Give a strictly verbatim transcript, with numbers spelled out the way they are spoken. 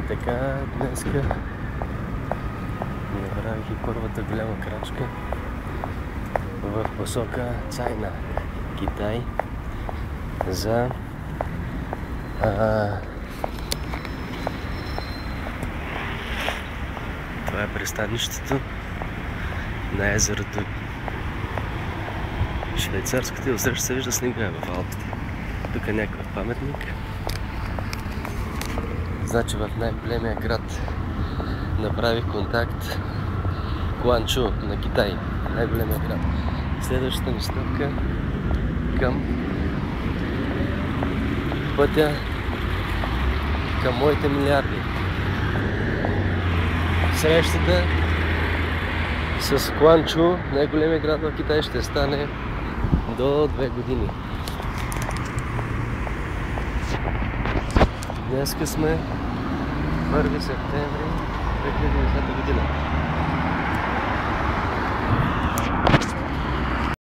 така, днеска направих и първата голяма крачка в посока Чайна, Китай, за а, това е пристанището на езерото Швейцарското и отсреща се вижда снега в Алпите. Тук е някакъв паметник. Значи в най-големия град направих контакт Гуанчжоу на Китай, най-големия град. Следващата ми стъпка към пътя към моите милиарди. Срещата с Гуанчжоу, най-големия град в Китай, ще стане до две години. Днеска сме първи септември две хиляди и десета година.